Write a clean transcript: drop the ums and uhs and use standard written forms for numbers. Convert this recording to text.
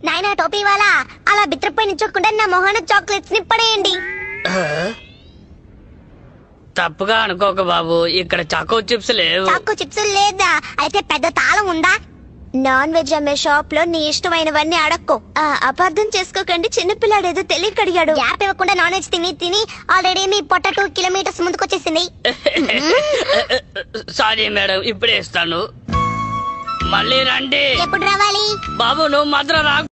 నాయనా టోపీ వాళ్ళ అలా బిత్రపై నించోకుండా నా మొహాన చాక్లెట్స్ ని పడేయండి. తప్పుగా అనుకోక బాబు, ఇక్కడ చాకో చిప్స్ లేవు. చాకో చిప్స్ లేదా? అయితే పెద్ద తాళం ఉందా? నాన్ వెజ్ అమ్మే షాప్ లో నీ ఇష్టమైనవన్నీ అడక్కో. అపార్థం చేసుకోకండి, చిన్నపిల్లాడేదో తెలియక అడిగాడు. గ్యాప్ ఇవ్వకుండా నాన్ వెజ్ తిని తిని ఆల్రెడీ మీ పొట్ట 2 కిలోమీటర్స్ ముందుకొచ్చేసింది. సారీ మేడం, ఇప్పుడే ఇస్తాను. మళ్ళీ రండి. ఎప్పుడు రావాలి బాబు? నువ్వు మాత్రం రా.